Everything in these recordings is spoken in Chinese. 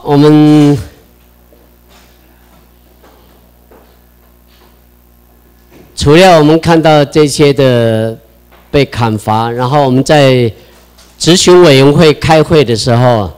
我们除了我们看到这些的被砍伐，然后我们在咨询委员会开会的时候，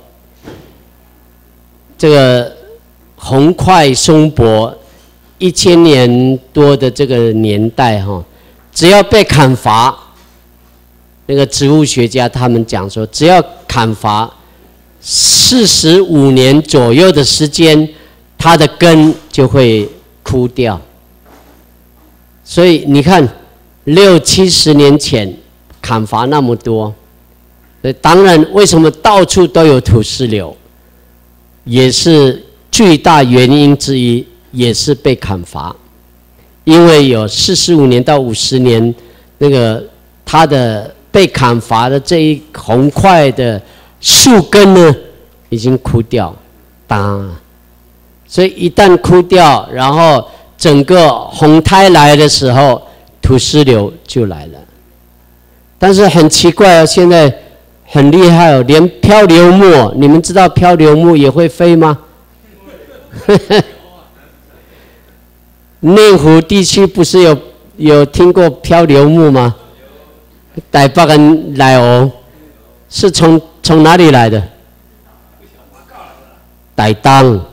这个红块松柏1000年多的这个年代哈，只要被砍伐，那个植物学家他们讲说，只要砍伐45年左右的时间，它的根就会枯掉。所以你看，60、70年前砍伐那么多，当然为什么到处都有土石流，也是巨大原因之一，也是被砍伐。因为有45年到50年，那个它的被砍伐的这一红块的树根呢，已经枯掉，所以一旦枯掉，然后整个红苔来的时候，土石流就来了。但是很奇怪啊，现在很厉害哦，连漂流木，你们知道漂流木也会飞吗？内湖地区不是有听过漂流木吗？台北人来哦，是从哪里来的？台东，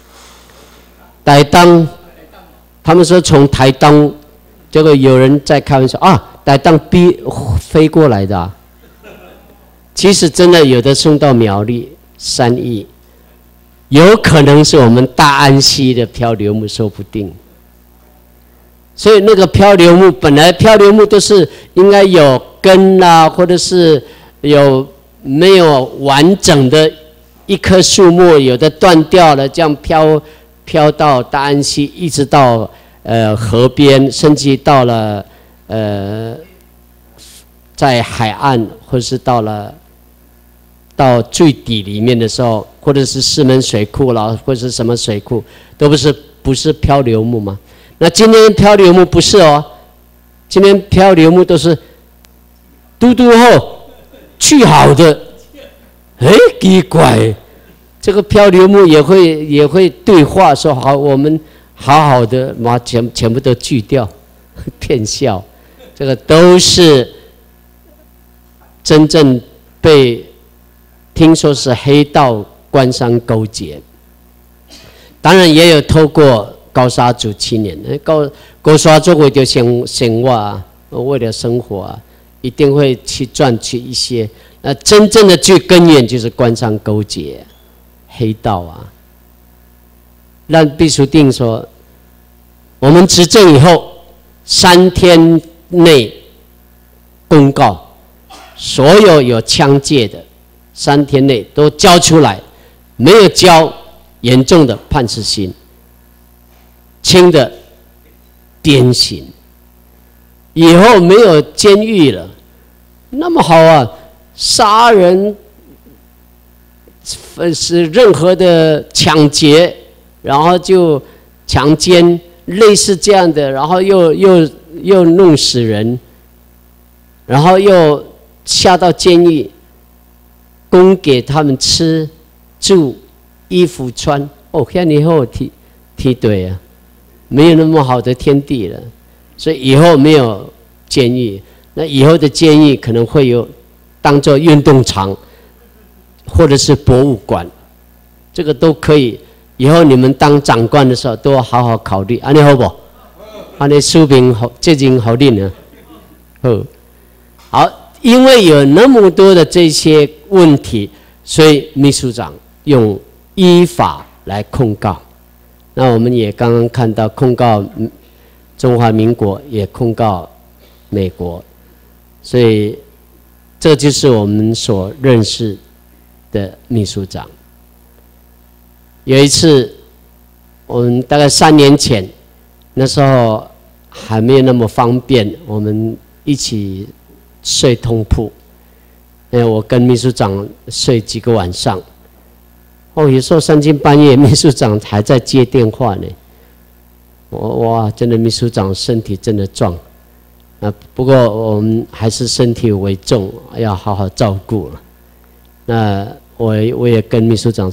他们说从台东，结果有人在开玩笑啊，台东飞过来的啊。其实真的有的送到苗栗、三义，有可能是我们大安溪的漂流木，说不定。所以那个漂流木，本来漂流木都是应该有根啊，或者是没有完整的一棵树木，有的断掉了，这样飘到大安溪，一直到河边，甚至到了在海岸，或是到最底里面的时候，或者是石门水库啦，或者是什么水库，都不是漂流木吗？那今天漂流木不是哦，今天漂流木都是嘟嘟后去好的，奇怪，这个漂流木也会对话说好，我们好好的把全部都锯掉，骗笑，这个都是真正被听说是黑道官商勾结，当然也有透过高沙族青年，高沙族为了生活啊，为了生活啊，一定会去赚取一些。那真正的最根源就是官商勾结、黑道啊。让毕淑定说，我们执政以后3天内公告，所有枪械的3天内都交出来，没有交，严重的判死刑。轻的鞭刑，以后没有监狱了，那么好啊！杀人是任何的抢劫，然后就强奸，类似这样的，然后又弄死人，然后又下到监狱，供给他们吃、住、衣服穿。哦，现在以后梯队啊！没有那么好的天地了，所以以后没有监狱，那以后的监狱可能会有当作运动场，或者是博物馆，这个都可以。以后你们当长官的时候，都要好好考虑，安尼好不好？安尼书评好，这件好令呢。好，因为有那么多的这些问题，所以秘书长用依法来控告。那我们也刚刚看到控告中华民国，也控告美国，所以这就是我们所认识的秘书长。有一次，我们大概3年前，那时候还没有那么方便，我们一起睡通铺，我跟秘书长睡几个晚上。有时候3更半夜，秘书长还在接电话呢。哇，真的秘书长身体真的壮啊！不过我们还是身体为重，要好好照顾了。那我也跟秘书长说，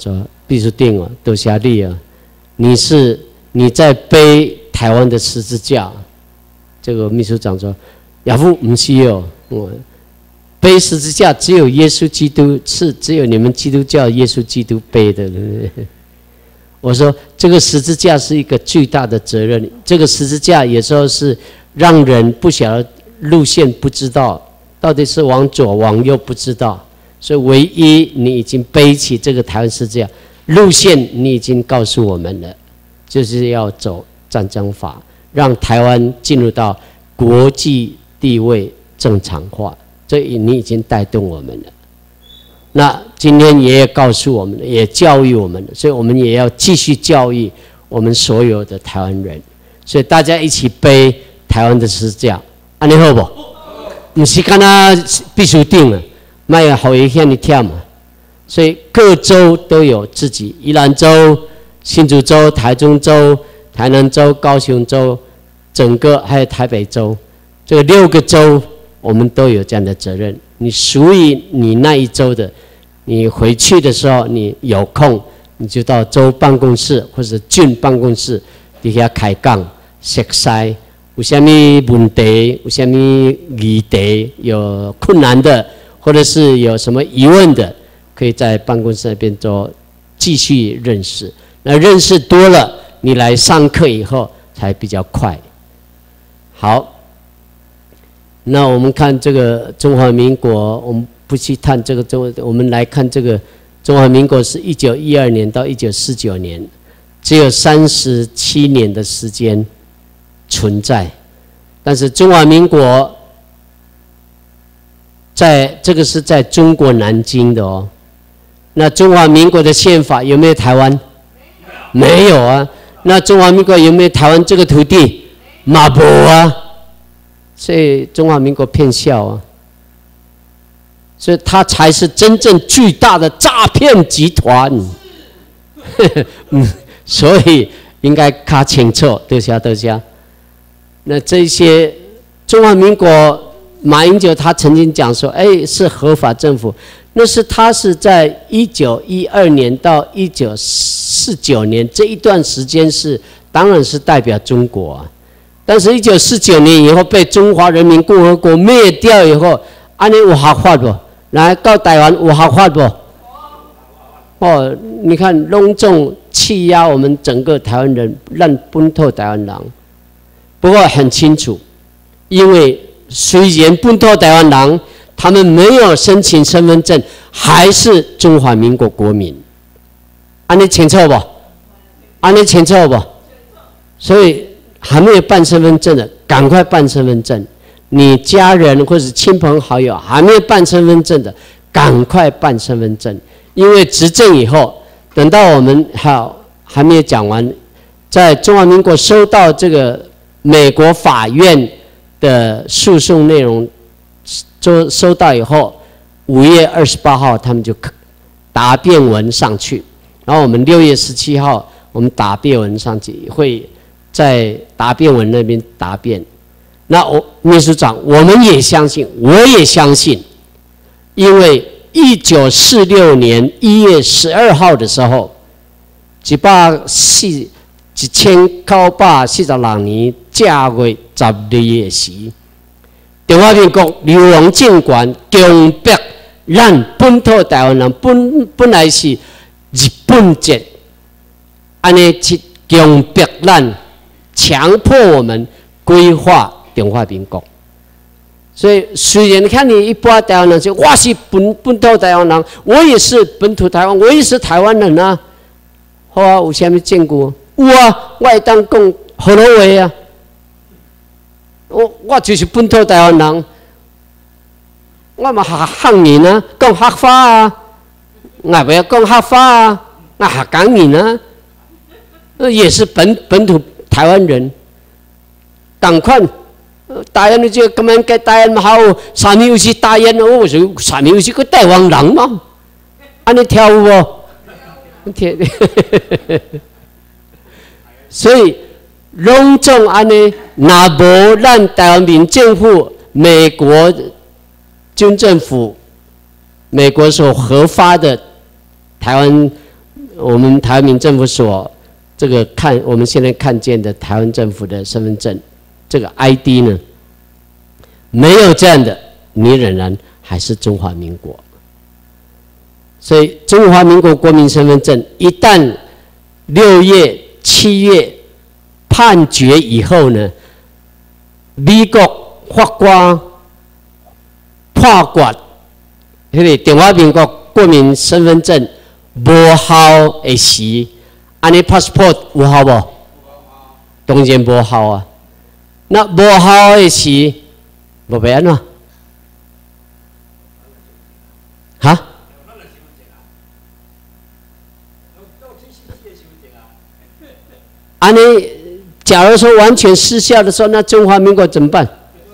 必须定哦，多谢你啊！你在背台湾的十字架。这个秘书长说：“亚夫不是哦，背十字架只有耶稣基督，是只有你们基督教耶稣基督背的。”我说这个十字架是一个巨大的责任，这个十字架有时候是让人不晓得路线，不知道到底是往左往右不知道，所以唯一你已经背起这个台湾十字架路线，你已经告诉我们了，就是要走战争法，让台湾进入到国际地位正常化，这你已经带动我们了。那今天也告诉我们，也教育我们，所以我们也要继续教育我们所有的台湾人，所以大家一起背台湾的十字架，安尼好不？不是干那必须定了，卖好一天你跳嘛。所以各州都有自己，宜兰州、新竹州、台中州、台南州、高雄州，整个还有台北州，这个6个州我们都有这样的责任。你属于你那一州的，你回去的时候，你有空你就到州办公室或者郡办公室底下开讲，熟悉有什么问题，有什么议题，有困难的，或者是有什么疑问的，可以在办公室那边做继续认识。那认识多了，你来上课以后才比较快。好。那我们看这个中华民国，我们不去探这个我们来看这个中华民国是1912年到1949年，只有37年的时间存在。但是中华民国这个是在中国南京的哦。那中华民国的宪法有没有台湾？没有啊。那中华民国有没有台湾这个土地？没有啊。所以中华民国骗笑啊，所以他才是真正巨大的诈骗集团。所以应该看清楚，多谢。那这些中华民国，马英九他曾经讲说，是合法政府，那是他是在1912年到1949年这一段时间当然是代表中国啊。但是1949年以后被中华人民共和国灭掉以后，安尼有合法不？来到台湾有合法不？哦，你看隆重欺压我们整个台湾人，让本土台湾人。不过很清楚，因为虽然本土台湾人他们没有申请身份证，还是中华民国国民。安尼清楚不？安尼清楚不？所以。还没有办身份证的，赶快办身份证。你家人或者亲朋好友还没有办身份证的，赶快办身份证。因为执政以后，等到我们还没有讲完，在中华民国收到这个美国法院的诉讼内容，收到以后，5月28号他们就答辩文上去，然后我们6月17号我们答辩文上去会。在答辩文那边答辩，那秘书长，我们也相信，我也相信，因为1946年1月12号的时候，1946年正月12日时，中华民国流亡政权强迫咱本土台湾人本来是日本籍，安尼去强迫咱。强迫我们规划中华民国，所以虽然看你一般台湾人说我是本土台湾人，我也是本土台湾，我也是台湾人啊。好啊，有啥物证据？有啊，我会当讲河洛话啊。我就是本土台湾人，我嘛汉人啊，讲客话啊，我不要讲客话啊，我客家人啊，也是本土。台湾人，赶快台湾就咁样嘅台湾好，啥物又是台湾哦？我说啥物又是个台湾人嘛？安尼跳舞哦，所以隆重安尼，那无咱台湾民政府、美国军政府、美国所核发的台湾我们台湾民政府所这个我们现在看见的台湾政府的身份证这个 ID 呢，没有这样的，你仍然还是中华民国。所以中华民国国民身份证一旦6月、7月判决以后呢，美国法官判决，迄个中华民国国民身份证无效的时，安尼 passport 有效无？当然无效啊。那无效的时，无要安怎？哈？安尼，假如说完全失效的时候，那中华民国怎么办？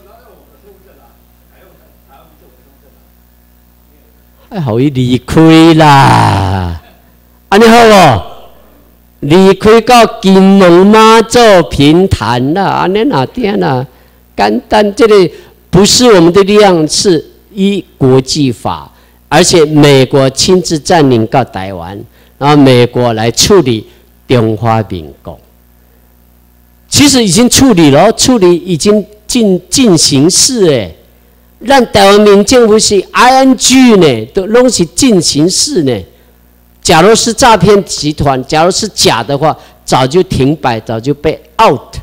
还好伊离开啦，安尼好无？离开到金门妈祖平潭啦，安尼哪点啦？简单，这里不是我们的力量，是依国际法，而且美国亲自占领到台湾，然后美国来处理中华民国。其实已经处理了，处理已经进行式诶。让台湾民政府是 ING 呢，都拢是进行式呢。假如是诈骗集团，假如是假的话，早就停摆，早就被 out。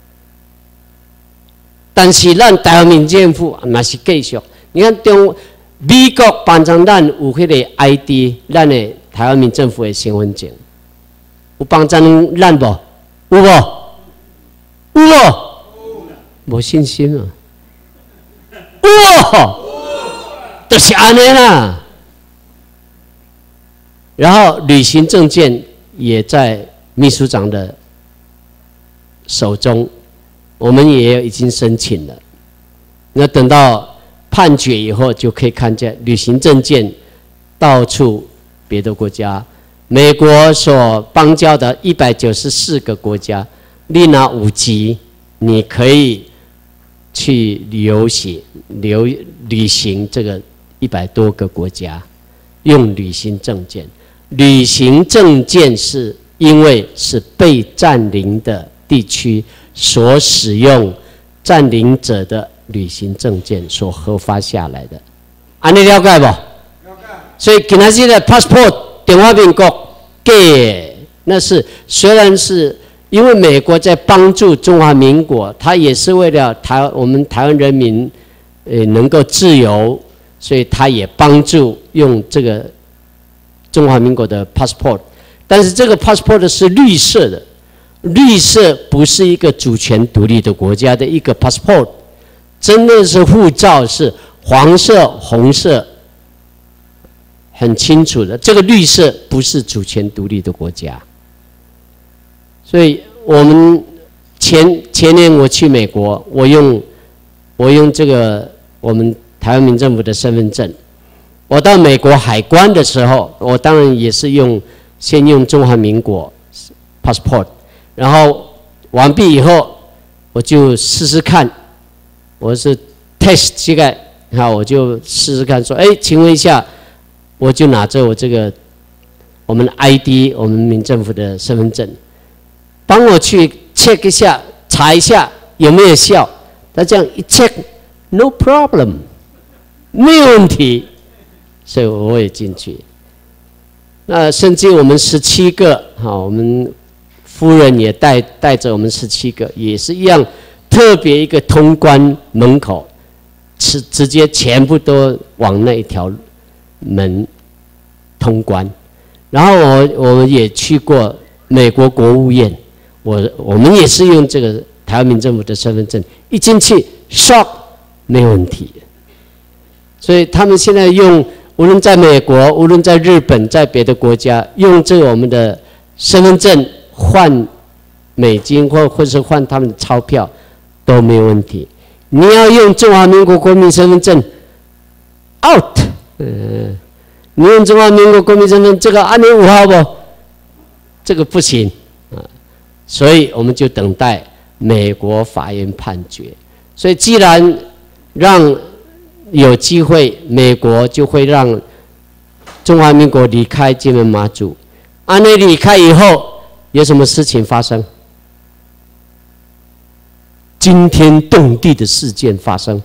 但是让台湾民政府那是继续。你看美国帮助咱有迄个 ID， 咱的台湾民政府的身份证，有帮助咱无？有无？有无？无信心啊！哇，就是安尼啦。然后旅行证件也在秘书长的手中，我们也已经申请了。那等到判决以后，就可以看见旅行证件到处别的国家，美国所邦交的194个国家，你拿5级，你可以去旅行这个100多个国家，用旅行证件。旅行证件是因为是被占领的地区所使用占领者的旅行证件所核发下来的，安尼了解不？了解。所以今仔日的 passport 中华民国给那是虽然是因为美国在帮助中华民国，他也是为了我们台湾人民能够自由，所以他也帮助用这个中华民国的 passport， 但是这个 passport 是绿色的，绿色不是一个主权独立的国家的一个 passport， 真的是护照是黄色、红色，很清楚的。这个绿色不是主权独立的国家，所以我们前年我去美国，我用这个我们台湾民政府的身份证。我到美国海关的时候，我当然也是先用中华民国 passport， 然后完毕以后，我就试试看，我是 test 这个，好，我就试试看说，请问一下，我就拿着我这个我们的 ID， 我们民政府的身份证，帮我去 check 一下，查一下有没有效。他这样一 check，no problem， 没有问题。所以我也进去。那甚至我们17个，我们夫人也带着我们17个，也是一样，特别一个通关门口，直接全部都往那一条门通关。然后我们也去过美国国务院，我们也是用这个台湾民政府的身份证，一进去 shop 没有问题。所以他们现在用。无论在美国，无论在日本，在别的国家，用这个我们的身份证换美金或是换他们的钞票都没有问题。你要用中华民国国民身份证 ，out， 你用中华民国国民身份这个安尼有效不？这个不行啊，所以我们就等待美国法院判决。所以既然让有机会，美国就会让中华民国离开金门马祖， 安内离开以后，有什么事情发生？惊天动地的事件发生。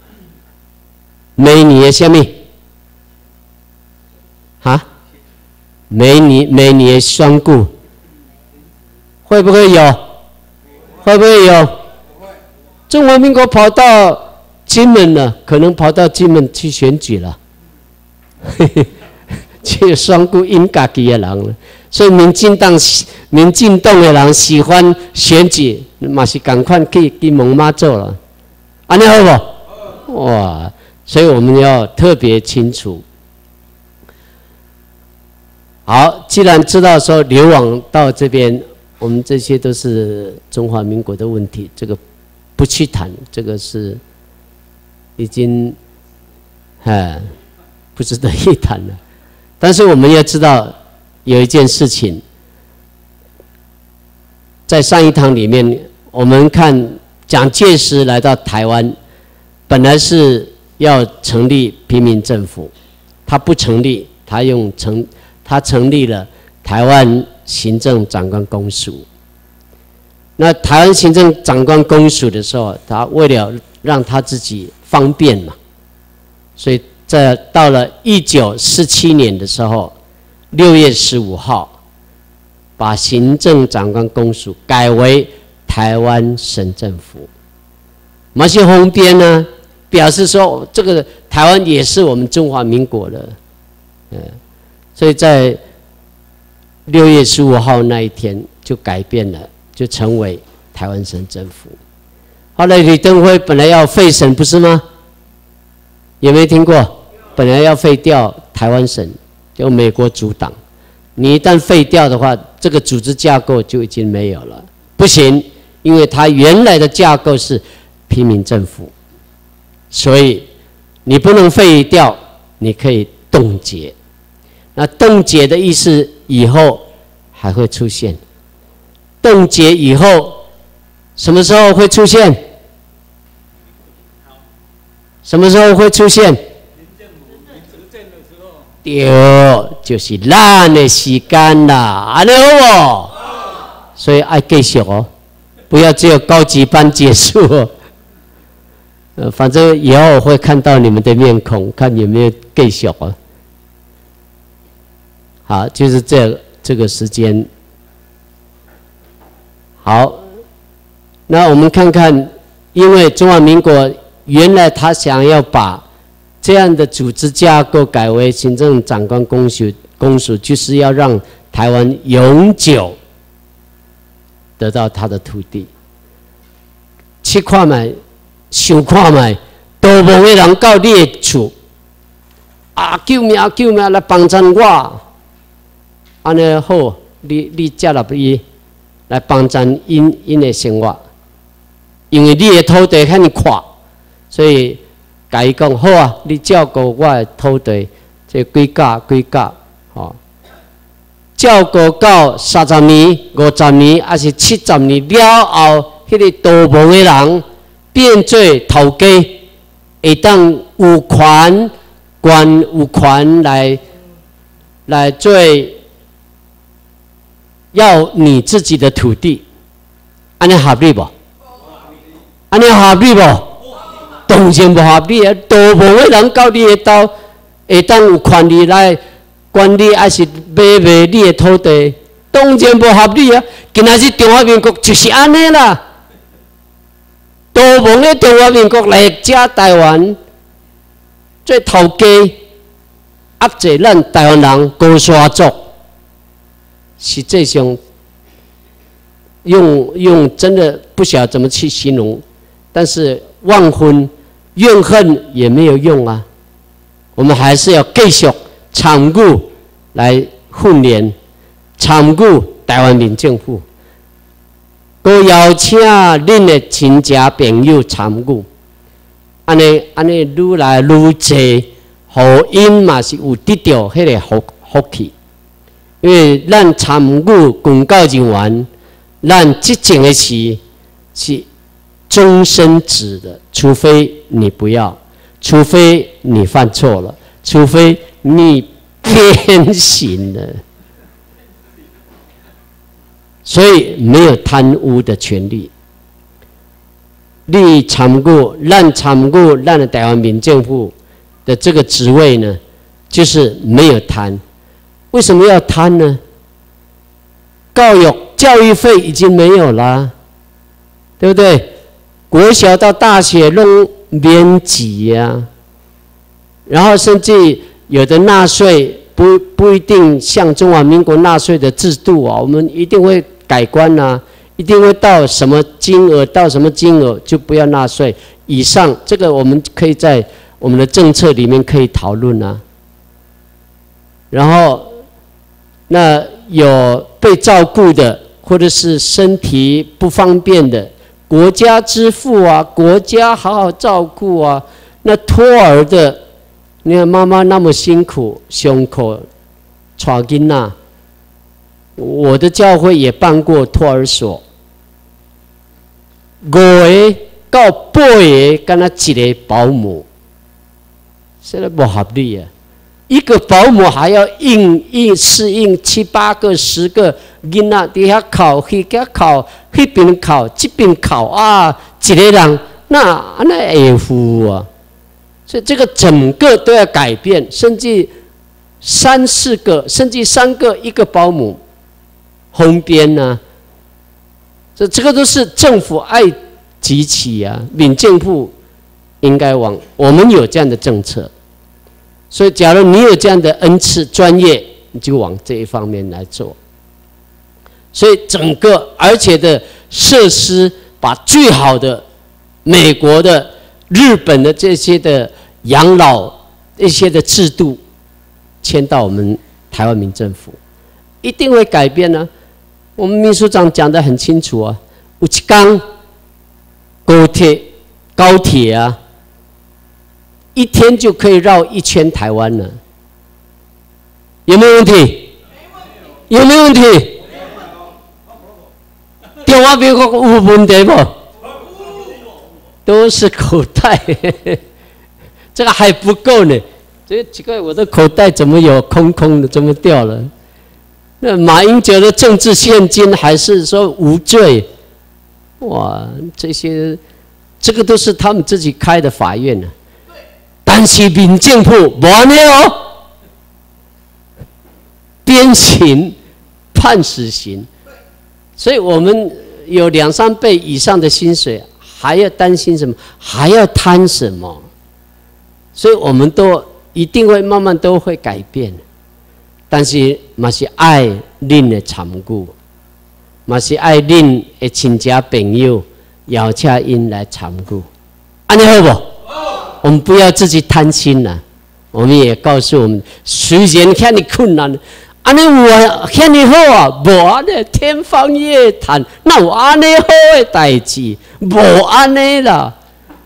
每年什么？啊？每年的宣告，会不会有？会不会有？中华民国跑到金门了，可能跑到金门去选举了。去宣告因家己的人了，所以民进党的人喜欢选举，嘛是赶快去蒙妈做了，安尼好不？哇！所以我们要特别清楚。好，既然知道说流亡到这边，我们这些都是中华民国的问题，这个不去谈，这个是已经不值得一谈了。但是我们要知道有一件事情，在上一堂里面，我们看蒋介石来到台湾，本来是要成立平民政府，他不成立，他成立了台湾行政长官公署。那台湾行政长官公署的时候，他为了让他自己方便嘛，所以到了1947年的时候，6月15号，把行政长官公署改为台湾省政府。马西宏边呢，表示说这个台湾也是我们中华民国的，所以在6月15号那一天就改变了，就成为台湾省政府。后来李登辉本来要废省，不是吗？有没有听过？本来要废掉台湾省，由美国阻挡。你一旦废掉的话，这个组织架构就已经没有了。不行，因为它原来的架构是平民政府，所以你不能废掉，你可以冻结。那冻结的意思以后还会出现。冻结以后什么时候会出现？什么时候会出现？对，就是咱的时间啦，安尼好不？所以要继续哦，不要只有高级班结束哦。反正以后我会看到你们的面孔，看有没有继续哦。好，就是这个时间。好，那我们看看，因为中华民国原来他想要把这样的组织架构改为行政长官公署，就是要让台湾永久得到他的土地。去看卖，想看卖，多望的人到你的厝，救命来帮衬我，安尼好，你接纳伊来帮衬因的生活，因为你的土地遐尼阔，所以。甲伊讲好啊，你照顾我的土地，这几甲，吼，照顾到30年、50年，还是70年了后，迄个逃亡的人变做头家，会当有权来做要你自己的土地，安尼合理不？安尼合理不？当然不合理啊！逃亡的人到你的家，会当有权利来管理，还是买卖你的土地？当然不合理啊！今仔日中华民国就是安尼啦。逃亡的中华民国来遮台湾做头家，压制咱台湾人高沙族，实际上用真的不晓得怎么去形容，但是忘婚怨恨也没有用啊！我们还是要继续参与来训练，参与台湾民政府，佮邀请恁的亲戚朋友参与，安尼愈来愈侪，互因嘛是有得到迄个福气，因为咱参与公告人员，咱执政的事是终身制的，除非你不要，除非你犯错了，除非你变形了。 所以没有贪污的权利。你参过咱的台湾民政府的这个职位呢，就是没有贪。为什么要贪呢？教育费已经没有了，对不对？国小到大学弄免级呀，然后甚至有的纳税不一定像中华民国纳税的制度啊，我们一定会改观啊，一定会到什么金额到什么金额就不要纳税以上，这个我们可以在我们的政策里面可以讨论啊。然后那有被照顾的，或者是身体不方便的，国家支付啊，国家好好照顾啊。那托儿的，你看妈妈那么辛苦，胸口带囡仔，我的教会也办过托儿所，5个到8个，敢若一个保姆，现在不合理啊！一个保姆还要适应7、8个、10个囡仔，底下考，迄个考，迄边考，这边考啊，一个人那会负啊！所以这个整个都要改变，甚至3、4个，甚至3个一个保姆，红边啊，这个都是政府爱集起啊，民政府应该往我们有这样的政策。所以，假如你有这样的恩赐、专业，你就往这一方面来做。所以，整个而且的设施，把最好的美国的、日本的这些的养老一些的制度，迁到我们台湾民政府，一定会改变呢。我们秘书长讲得很清楚啊，有一天高铁啊。1天就可以绕1圈台湾了，有没有问题？有没有问题？电话边有问题不？都是口袋，这个还不够呢。这奇怪，我的口袋怎么有空空的？怎么掉了？那马英九的政治现金还是说无罪？哇，这个都是他们自己开的法院呢。但是民政府没有哦，鞭刑、判死刑，所以我们有2、3倍以上的薪水，还要担心什么？还要贪什么？所以我们都一定会慢慢都会改变，但是嘛是爱恁的参顾，嘛是爱恁的亲戚朋友邀请因来参顾，安尼好不？我们不要自己贪心了，我们也告诉我们，虽然遐尼困难，安尼有遐尼好啊，无安尼天方夜谭，哪有安尼好的代志？无安尼啦，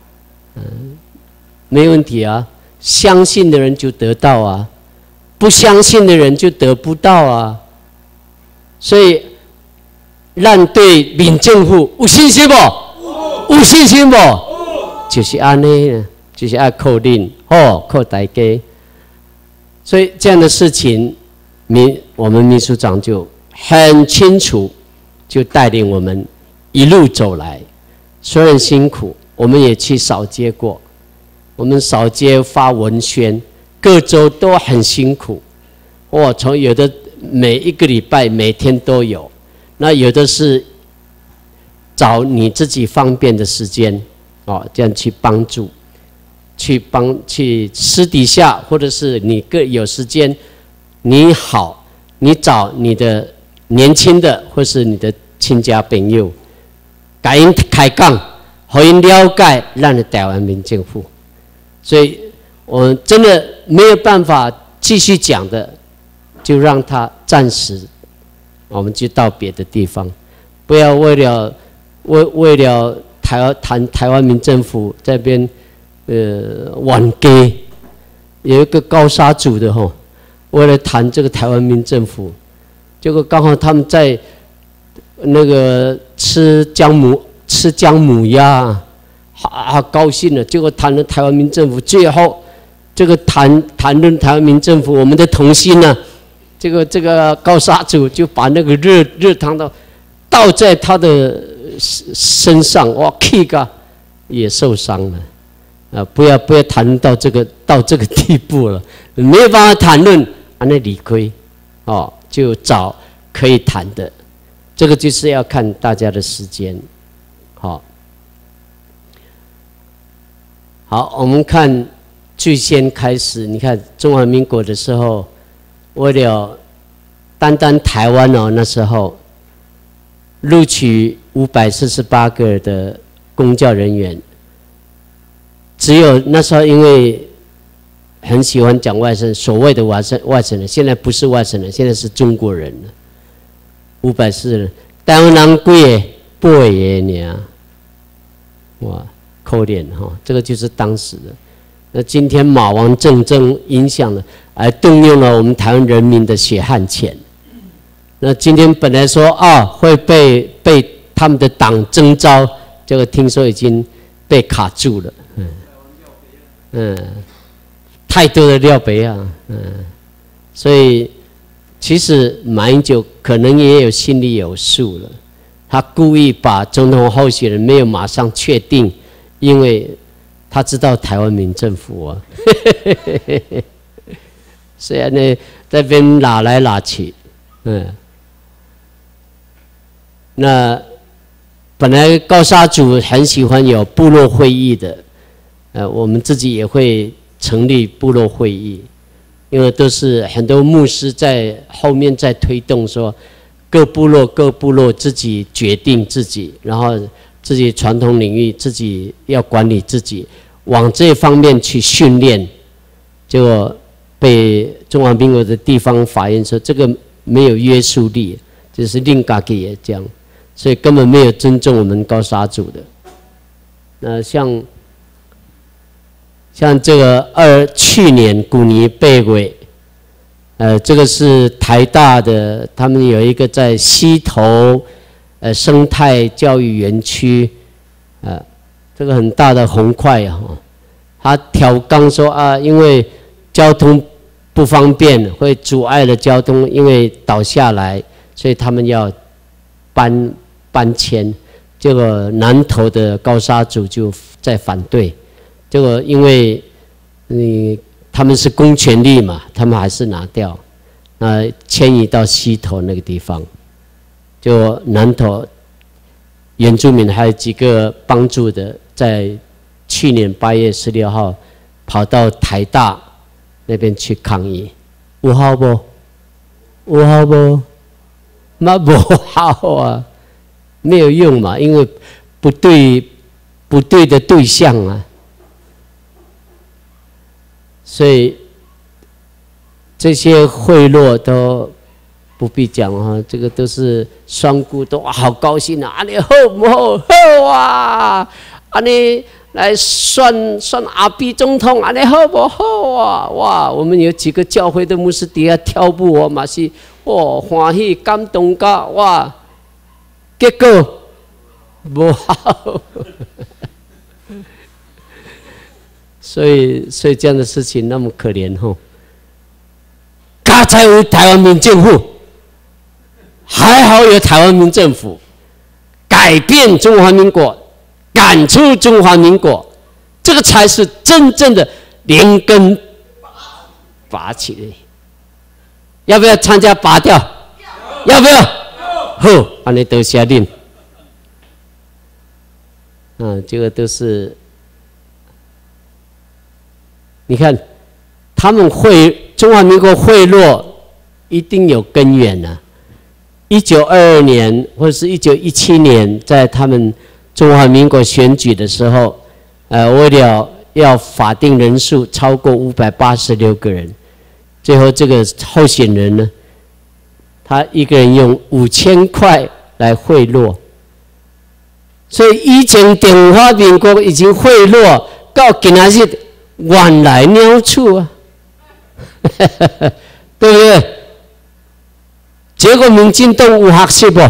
没问题啊。相信的人就得到啊，不相信的人就得不到啊。所以，咱对民政府有信心不？有信心不？就是安尼。就是要靠恁，靠大家，所以这样的事情，我们秘书长就很清楚，就带领我们一路走来。虽然辛苦，我们也去扫街过，我们扫街发文宣，各州都很辛苦。从有的每一个礼拜每天都有，那有的是找你自己方便的时间，这样去帮助。去私底下，或者是你有时间，你找你的年轻的，或是你的亲家朋友，跟因开讲，让因了解咱的台湾民政府。所以我们真的没有办法继续讲的，就让他暂时，我们就到别的地方，不要为了台湾民政府这边。晚给有一个高沙组的为了谈这个台湾民政府，结果刚好他们在那个吃姜母鸭，好高兴了。结果谈了台湾民政府，最后这个谈论台湾民政府，我们的同心呢，这个高沙组就把那个热汤到倒在他的身上，哇，气个也受伤了。不要谈论到这个地步了，没有办法谈论，那理亏，就找可以谈的。这个就是要看大家的时间。好，我们看最先开始，你看中华民国的时候，为了单台湾那时候录取548个的公教人员，只有那时候因为很喜欢讲外省，所谓的外省人，现在不是外省人，现在是中国人了。540人，台湾人几个8个，哇，可怜哈！这个就是当时的。那今天马王政争影响了，而动用了我们台湾人民的血汗钱。那今天本来说会被他们的党征召，这个听说已经被卡住了。太多的料杯啊，所以其实马英九可能也有心里有数了，他故意把总统候选人没有马上确定，因为他知道台湾民政府啊，虽然呢在那边拉来拉去，那本来高沙组很喜欢有部落会议的，我们自己也会成立部落会议，因为都是很多牧师在后面在推动说，各部落自己决定自己，然后自己传统领域自己要管理自己，往这方面去训练，结果被中华民国的地方法院说这个没有约束力，就是令家己也这样，所以根本没有尊重我们高沙族的。那像这个去年古年8月，这个是台大的，他们有一个在溪头生态教育园区，这个很大的红块啊，他挑纲说因为交通不方便，会阻碍了交通，因为倒下来，所以他们要搬迁。结果南投的高沙族就在反对。结果因为他们是公权力嘛，他们还是拿掉，迁移到溪头那个地方。就南投原住民还有几个帮助的，在去年8月16号跑到台大那边去抗议，有效不？有效不？那不好啊，没有用嘛，因为不对的对象啊。所以这些贿赂都不必讲啊，这个都是双姑都好高兴啊！你好不好？好啊！你来选阿比总统，你好不好啊？哇！我们有几个教会的牧师底下跳舞嘛是欢喜感动噶哇！结果不好。所以这样的事情那么可怜吼，他才有台湾民政府，还好有台湾民政府，改变中华民国，赶出中华民国，这个才是真正的连根拔起来。要不要参加拔掉？要不要？好，安尼多谢恁。这个都是。你看，他们中华民国贿赂一定有根源啊。1922年或者是1917年，在他们中华民国选举的时候，为了要法定人数超过586个人，最后这个候选人呢，他一个人用5000块来贿赂，所以以前中华民国已经贿赂到今仔日。原来鸟处啊，对不对？结果民进党有学习不？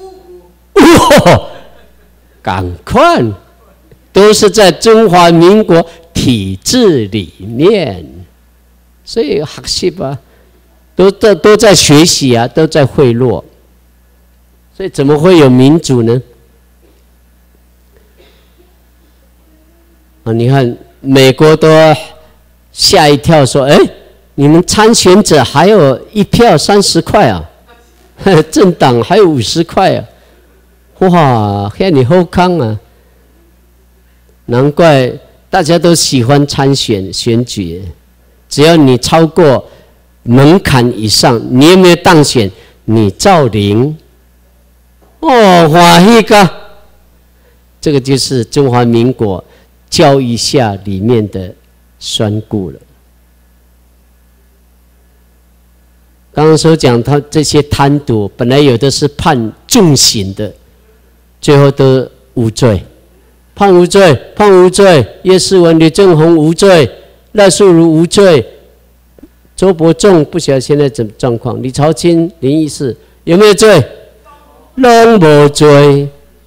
赶快，都是在中华民国体制里面，所以学习吧，都在学习啊，都在贿赂。 所以怎么会有民主呢？啊，你看美国都吓一跳，说：“哎，你们参选者还有一票30块啊，政党还有50块啊，哇，看你好康啊！难怪大家都喜欢参选举，只要你超过门槛以上，你有没有当选？你照领。哦，欢喜个，这个就是中华民国教育下里面的栓固了。刚刚所讲，他这些贪渎，本来有的是判重刑的，最后都无罪，判无罪，判无罪。叶世文、李正宏无罪，赖素如无罪，周伯仲不晓得现在怎么状况，李朝清、林义士有没有罪？拢无罪。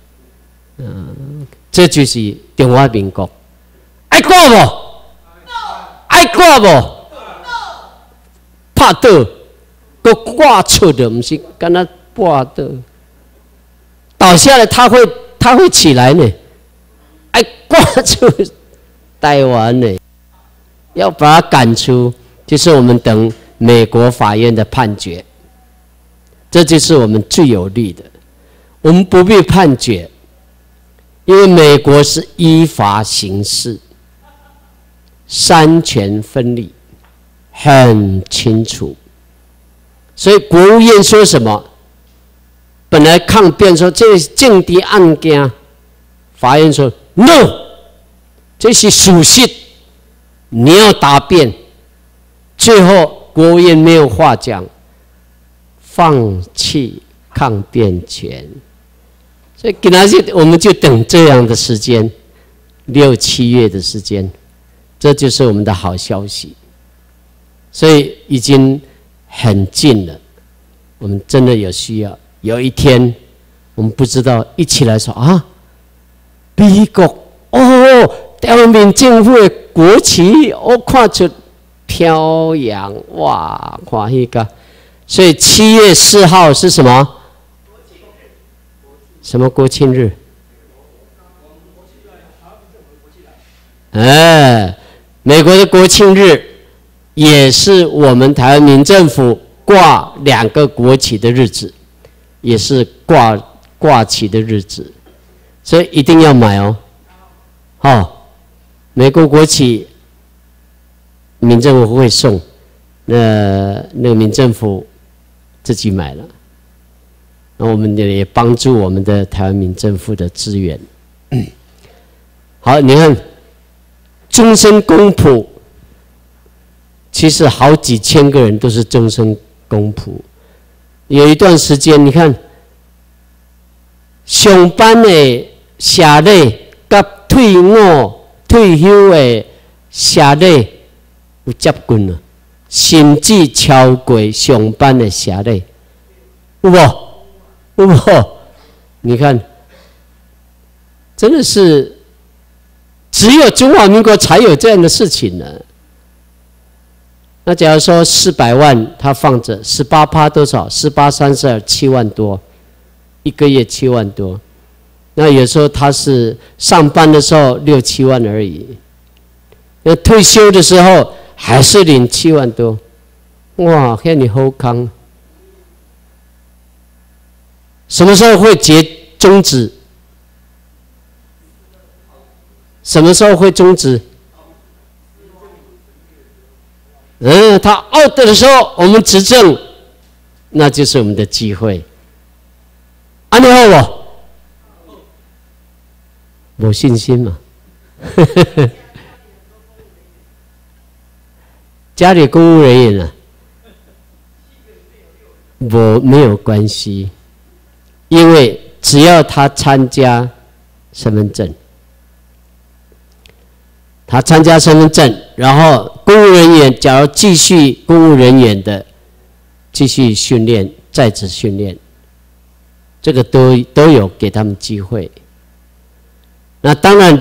这就是中华民国。爱挂无？爱挂无？拍倒，都挂出的，不是跟他挂的。倒下来，他会起来呢。爱挂出台湾呢，要把他赶出，就是我们等美国法院的判决。这就是我们最有利的。我们不必判决，因为美国是依法行事，三权分立，很清楚。所以国务院说什么？本来抗辩说这是政敌案件，法院说 no， 这是属实，你要答辩。最后国务院没有话讲，放弃抗辩权。所以给他我们就等这样的时间，6、7月的时间，这就是我们的好消息。所以已经很近了，我们真的有需要。有一天，我们不知道一起来说啊，美国哦，台湾民政府的国旗我看出飘扬，哇，看那个。所以7月4号是什么？什么国庆日？美国的国庆日也是我们台湾民政府挂2个国旗的日子，也是挂旗的日子，所以一定要买哦。好，美国国旗，民政府会送，那个民政府自己买了。那我们也帮助我们的台湾民政府的资源。好，你看终身公仆，其实好几千个人都是终身公仆。有一段时间，你看上班的社类跟退休的社类有接近了，甚至超过上班的社类，有无？有无？你看，真的是只有中华民国才有这样的事情呢。那假如说400万，他放着18%多少？18、32， 7万多，一个月7万多。那有时候他是上班的时候6、7万而已，那退休的时候还是领7万多，哇，看你好康。什么时候会终止？什么时候会终止？他 out 的时候，我们执政，那就是我们的机会。安尼好不？没信心嘛？家里公务人员啊，没有关系。因为只要他参加身份证，然后公务人员假如继续公务人员的继续训练，在职训练，这个都有给他们机会。那当然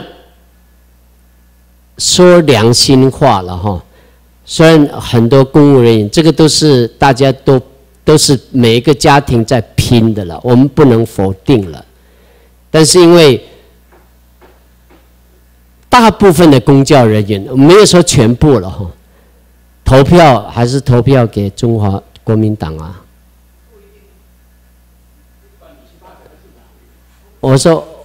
说良心话了哈，虽然很多公务人员这个都是大家都都是每一个家庭在拼的了，我们不能否定了。但是因为大部分的公教人员，没有说全部了哈，投票还是投票给中华国民党啊。我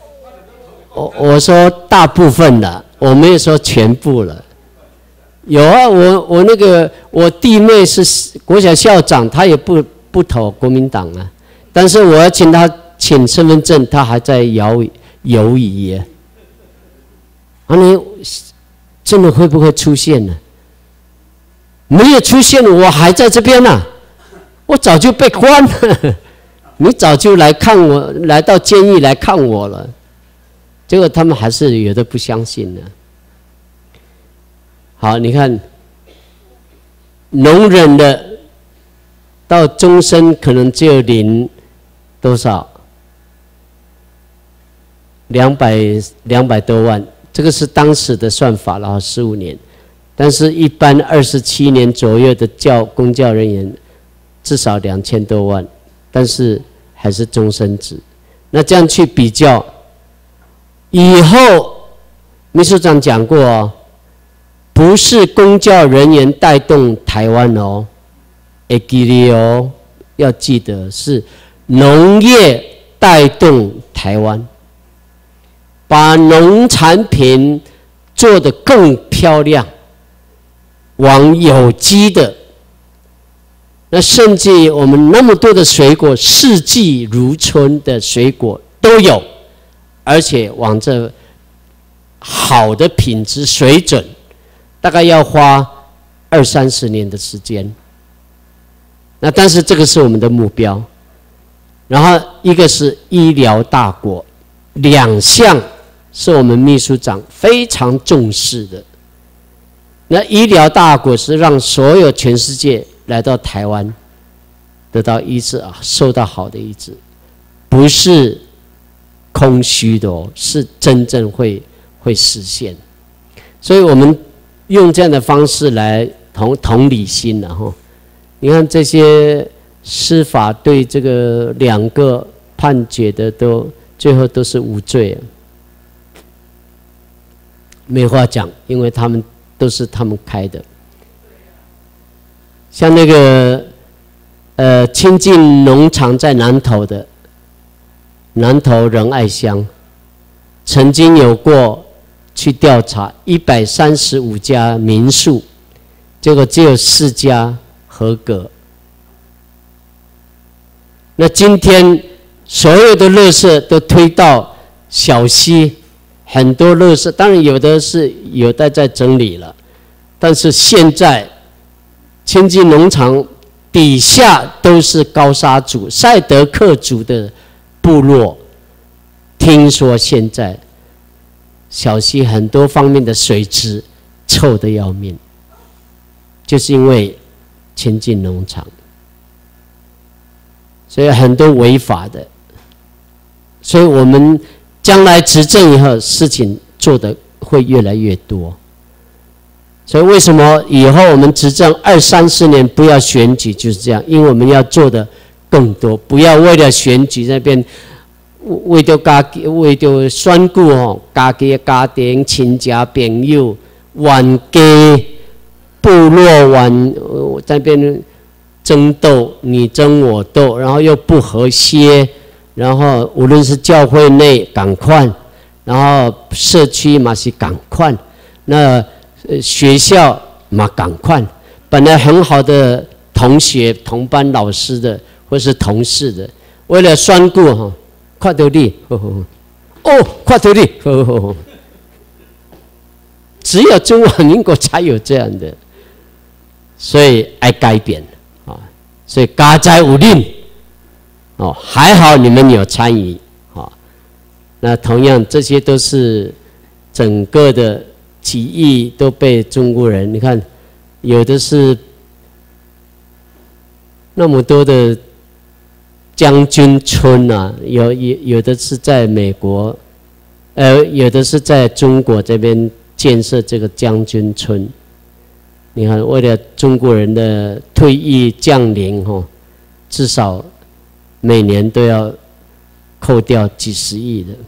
说大部分的，我没有说全部了。有啊，我那个我弟妹是国小校长，他也不投国民党啊，但是我要请他请身份证，他还在犹疑耶。啊，你真的会不会出现呢？没有出现，我还在这边呢、啊，我早就被关了。你早就来看我，来到监狱来看我了。结果他们还是有的不相信呢。好，你看，容忍的到终身可能只有领多少？200多万，这个是当时的算法了，15年。但是，一般27年左右的公教人员至少2000多万，但是还是终身制。那这样去比较，以后秘书长讲过哦。不是公教人员带动台湾哦，会记得哦，要记得是农业带动台湾，把农产品做得更漂亮，往有机的，那甚至我们那么多的水果，四季如春的水果都有，而且往这好的品质水准。大概要花20-30年的时间，那但是这个是我们的目标。然后一个是医疗大国，2项是我们秘书长非常重视的。那医疗大国是让所有全世界来到台湾得到医治啊，受到好的医治，不是空虚的哦，是真正会实现。所以我们用这样的方式来同理心了哈。你看这些司法对这个2个判决的最后都是无罪啊，没话讲，因为他们都是他们开的。像那个清境农场在南投的南投仁爱乡，曾经有过。去调查135家民宿，结果只有4家合格。那今天所有的垃圾都推到小溪，很多垃圾，当然有的是有待在整理了，但是现在清境农场底下都是高沙族、赛德克族的部落，听说现在。小溪很多方面的水质臭得要命，就是因为清境农场，所以很多违法的。所以我们将来执政以后，事情做得会越来越多。所以为什么以后我们执政2-3-4年不要选举，就是这样，因为我们要做的更多，不要为了选举那边。为着选举吼，家己的家庭、亲戚朋友、冤家、部落在那边争斗，你争我斗，然后又不和谐，然后无论是教会内赶快，然后社区嘛是赶快，那学校嘛赶快，本来很好的同学、同班老师的或是同事的，为了选举吼。看到你，哦，看到你，只有中华民国才有这样的，所以爱改变啊，所以家在有恁哦，还好你们有参与啊。那同样，这些都是整个的起义都被中国人，你看，有的是那么多的。将军村啊，有的是在美国，有的是在中国这边建设这个将军村。你看，为了中国人的退役将领至少每年都要扣掉几十亿的，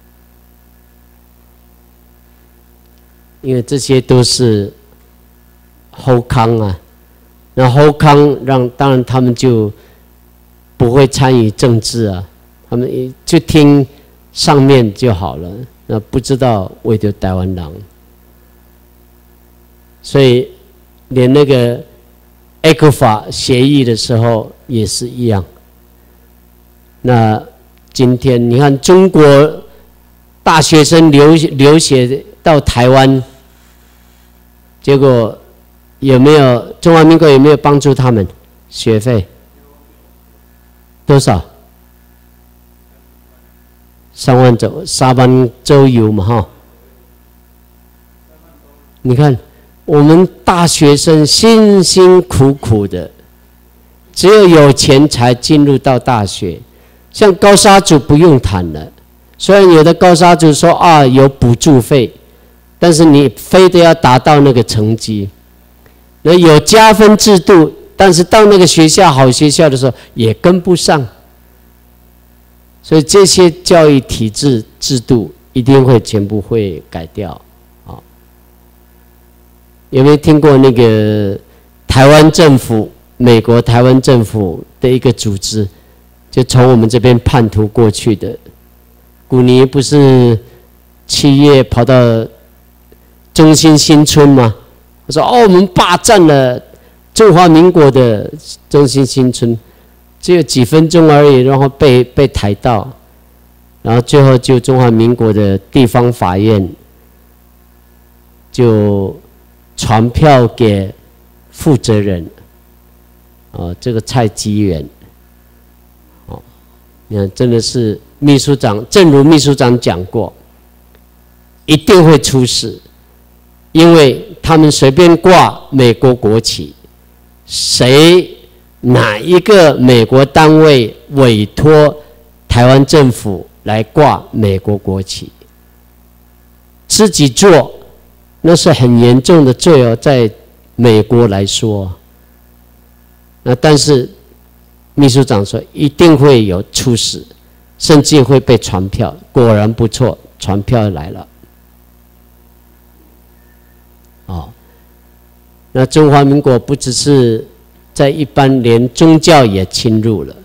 因为这些都是后康啊。那后康当然他们就不会参与政治啊，他们就听上面就好了，那不知道为着台湾人，所以连那个 ECFA 协议的时候也是一样。那今天你看中国大学生留学到台湾，结果有没有中华民国有没有帮助他们学费？多少？3万周游嘛哈。你看我们大学生辛辛苦苦的，只有有钱才进入到大学。像高沙组不用谈了，虽然有的高沙组说啊有补助费，但是你非得要达到那个成绩。那有加分制度，但是到那个学校好学校的时候也跟不上，所以这些教育体制制度一定会全部会改掉。好，有没有听过那个台湾政府？美国台湾政府的一个组织，就从我们这边叛徒过去的。古尼不是7月跑到中心新村吗？他说：“哦，我们霸占了中华民国的中心新村，只有几分钟而已，然后被抬到，然后最后就中华民国的地方法院就传票给负责人，这个蔡基元，你看真的是秘书长，正如秘书长讲过，一定会出事。”因为他们随便挂美国国旗，哪一个美国单位委托台湾政府来挂美国国旗，自己做，那是很严重的罪哦，在美国来说。那但是秘书长说一定会有出事，甚至会被传票。果然不错，传票来了。那中华民国不只是在一般，连宗教也侵入了。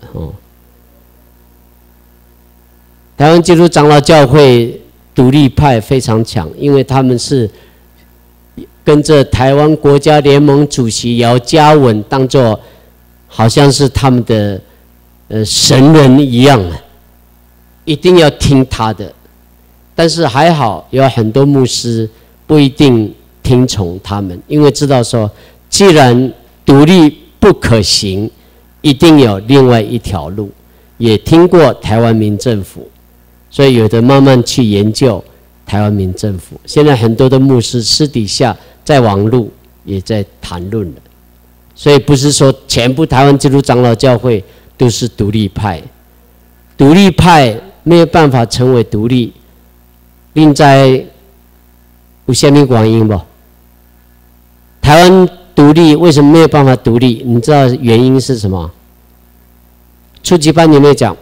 台湾基督长老教会独立派非常强，因为他们是跟着台湾国家联盟主席姚嘉文当作好像是他们的神人一样，一定要听他的。但是还好有很多牧师不一定听从他们，因为知道说，既然独立不可行，一定有另外一条路。也听过台湾民政府，所以有的慢慢去研究台湾民政府。现在很多的牧师私底下在网络也在谈论了，所以不是说全部台湾基督长老教会都是独立派，独立派没有办法成为独立。另在有什么原因不？台湾独立为什么没有办法独立？你知道原因是什么？初级班有没有讲？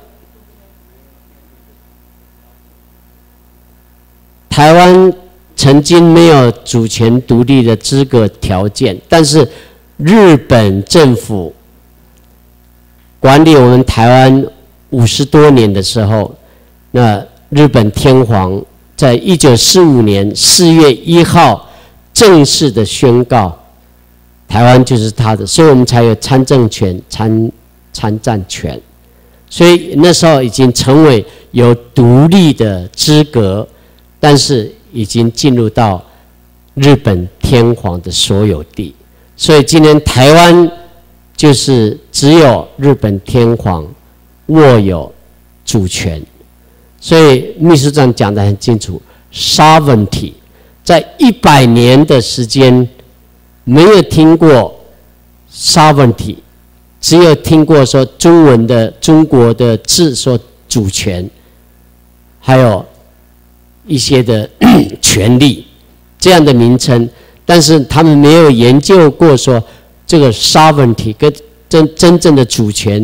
台湾曾经没有主权独立的资格条件，但是日本政府管理我们台湾50多年的时候，那日本天皇在1945年4月1号正式的宣告，台湾就是他的，所以我们才有参政权、参战权。所以那时候已经成为有独立的资格，但是已经进入到日本天皇的所有地。所以今天台湾就是只有日本天皇握有主权。所以秘书长讲得很清楚 ，sovereignty 在100年的时间没有听过 sovereignty， 只有听过说中文的中国的字说主权，还有一些的权利这样的名称，但是他们没有研究过说这个 sovereignty 跟真正的主权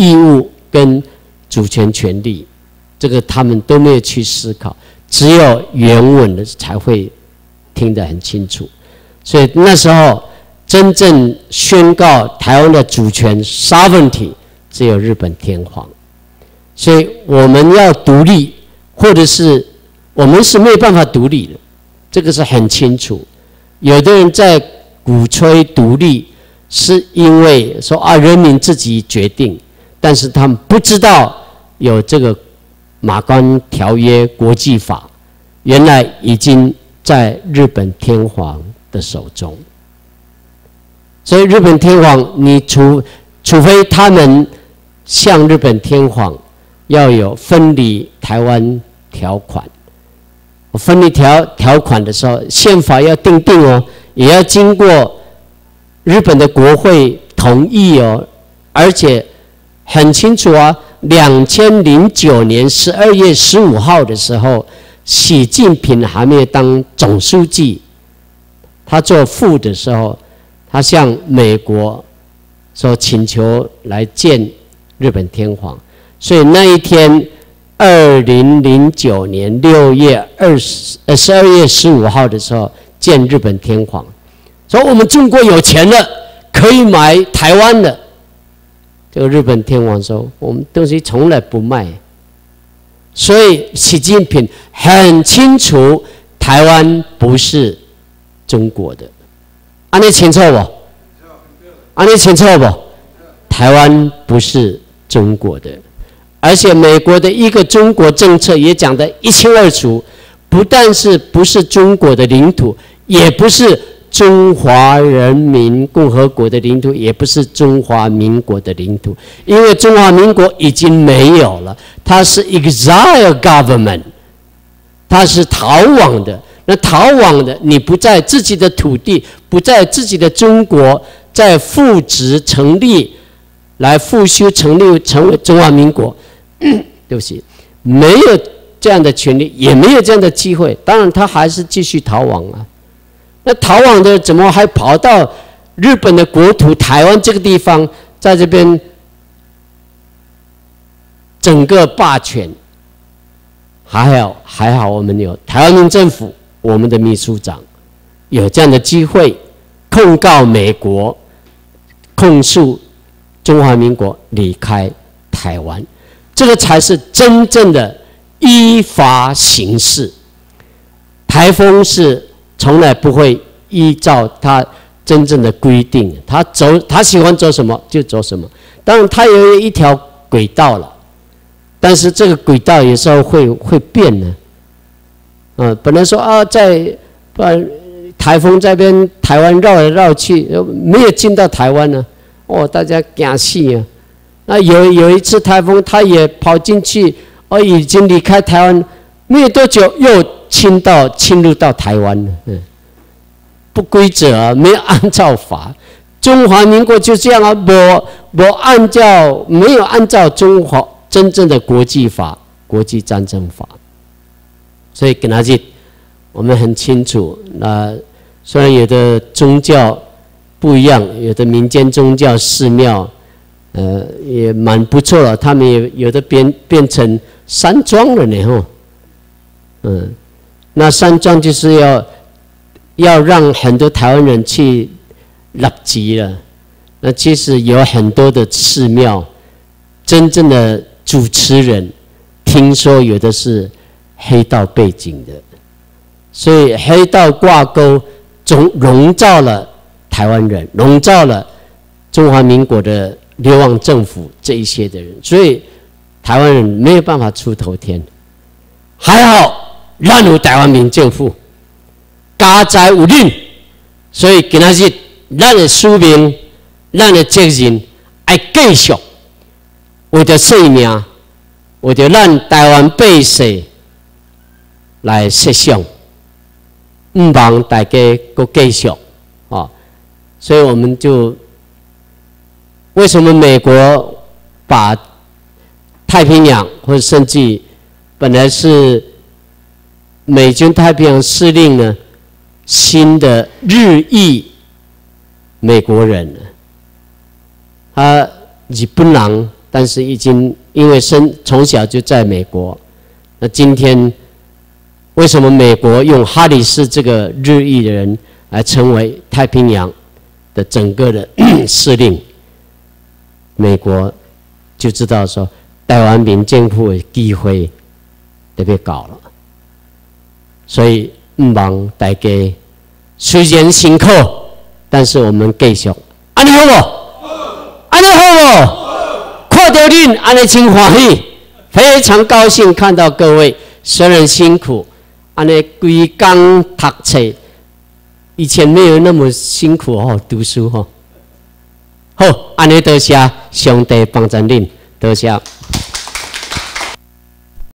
义务跟主权权利，这个他们都没有去思考，只有原文的才会听得很清楚。所以那时候真正宣告台湾的主权 sovereignty 只有日本天皇。所以我们要独立，或者是我们是没有办法独立的，这个是很清楚。有的人在鼓吹独立，是因为说啊人民自己决定，但是他们不知道有这个马关条约国际法，原来已经在日本天皇的手中。所以日本天皇，你除非他们向日本天皇要有分离台湾条款，分离条款的时候，宪法要订定哦，也要经过日本的国会同意哦，而且很清楚啊。2009年12月15号的时候，习近平还没有当总书记，他做副的时候，他向美国说请求来见日本天皇。所以那一天，2009年12月15号的时候见日本天皇，说我们中国有钱了，可以买台湾了。这个日本天皇说，我们东西从来不卖。所以习近平很清楚，台湾不是中国的。安尼清楚不？安尼清楚不？台湾不是中国的。而且美国的一个中国政策也讲得一清二楚，不但是不是中国的领土，也不是中华人民共和国的领土，也不是中华民国的领土，因为中华民国已经没有了，它是 exile government， 它是逃亡的。那逃亡的，你不在自己的土地，不在自己的中国，在复职成立，来复修成立成为中华民国。对不起，没有这样的权利，也没有这样的机会。当然，他还是继续逃亡啊。那逃亡的怎么还跑到日本的国土台湾这个地方，在这边整个霸权？还好，我们有台湾民政府，我们的秘书长有这样的机会控告美国，控诉中华民国离开台湾。这个才是真正的依法行事。台风是从来不会依照他真正的规定，他喜欢走什么就走什么。当然，他有一条轨道了，但是这个轨道有时候会变呢。本来说啊，在台风这边台湾绕来绕去，没有进到台湾呢，大家惊死啊！那有一次台风，他也跑进去，已经离开台湾，没有多久又侵入到台湾了。不规则啊，没有按照法。中华民国就这样啊，没有按照中华真正的国际法、国际战争法。所以跟他讲，我们很清楚。那虽然有的宗教不一样，有的民间宗教寺庙。也蛮不错了，他们也有的变成山庄了呢，那山庄就是要让很多台湾人去入籍了。那其实有很多的寺庙，真正的主持人，听说有的是黑道背景的，所以黑道挂钩，笼罩了台湾人，笼罩了中华民国的流亡政府这一些的人，所以台湾人没有办法出头天。还好，咱有台湾民政府，家在有恁，所以今仔日咱的使命，咱的责任，要继续为着生命，为着咱台湾百姓来设想，唔望大家搁继续所以我们就。为什么美国把太平洋或者甚至本来是美军太平洋司令呢？新的日裔美国人，他日本人但是已经因为从小就在美国，那今天为什么美国用哈里斯这个日裔的人来成为太平洋的整个的司令？美国就知道说，台湾民政府的机会特别高了，所以不忙大家虽然辛苦，但是我们继续，安尼好不？安尼好不？看到恁安尼真欢喜，非常高兴看到各位，虽然辛苦，安尼规工读册，以前没有那么辛苦哦，读书哦。好，安尼多谢上帝帮助恁，多谢。